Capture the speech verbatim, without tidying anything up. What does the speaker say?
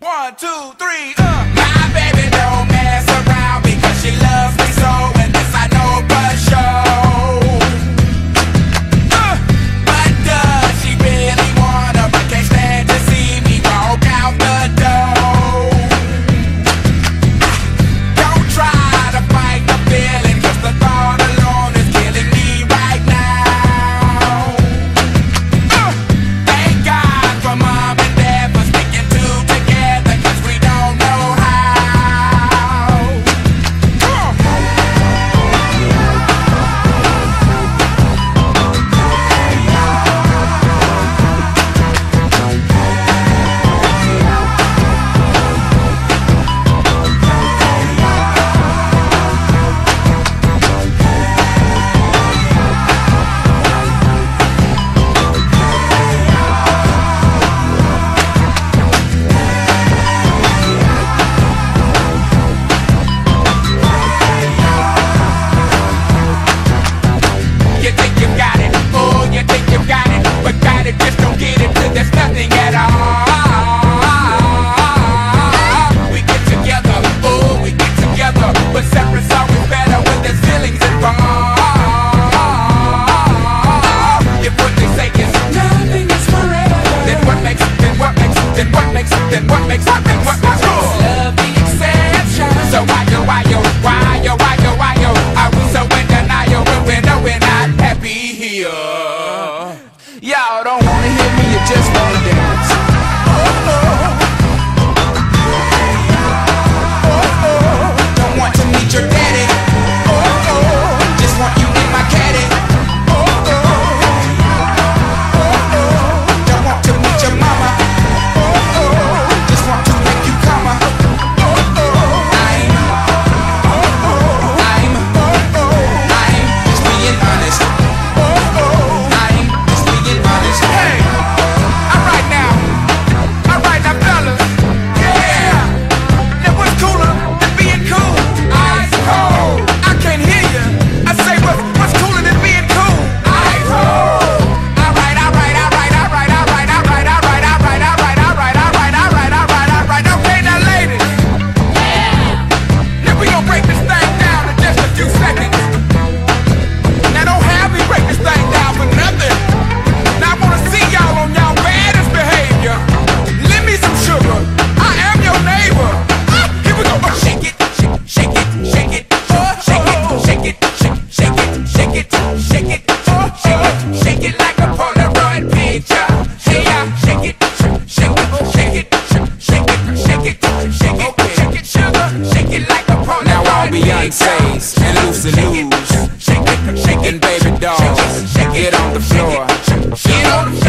One, two, three, uh. My baby don't mess around because she loves me so, and this I know for sure. Uh, but does she really wanna, but can't stand to see me walk out the door? Don't try to fight the feeling, cause the thought alone is killing me right now. Uh, thank God for mom and dad for sticking two together, cause we don't know how. Uh. You think you got it, oh, you think you got it, but got it, just don't get it till there's nothing at all. We get together, oh, we get together, but separate's always better when there's feelings involved. If what they say is nothing is forever, then what makes, then what makes, then what makes, then what makes, then what makes love the exception? So why yo, why yo, why yo, why yo, why yo, are we so in denial when we know we're not happy here? Y'all don't wanna hear me, you just wanna dance. Oh, oh. Oh, oh. Don't want to meet your daddy. Oh, oh. Just want you in my caddy. Oh, oh. Oh, oh. Don't want to meet your mama. Oh, oh. Just want to make you come. Oh, oh. I'm, oh, oh. I'm, oh, oh. I'm just being honest. Oh, oh. I'm just being honest. Hey, alright now, alright now, fellas. Yeah, now what's cooler than being cool? Ice cold. I can't hear you. I say what, what's cooler than being cool? Ice cold. Alright, alright, alright, alright, alright, alright, alright, alright, alright, alright, alright, alright, alright, alright. Okay, now ladies. Yeah. Now we gon' break this thing down in just a few seconds. Now don't have me break this thing down for nothing. Now I wanna see y'all on y'all baddest behavior. Lend me some sugar. I am your neighbor. Ah, here we go. Oh, shake it, shake, shake it, shake it, oh, shake it, shake it, shake, shake it, shake it, shake it, oh, shake it, shake it like a Polaroid picture. Hey, yeah, shake it, shake it, shake it, shake it, shake it, shake it, shake it, sugar, shake it like a Polaroid. Now all Beyonce's and Lucy Lou's and baby dolls, get on the floor. Get on the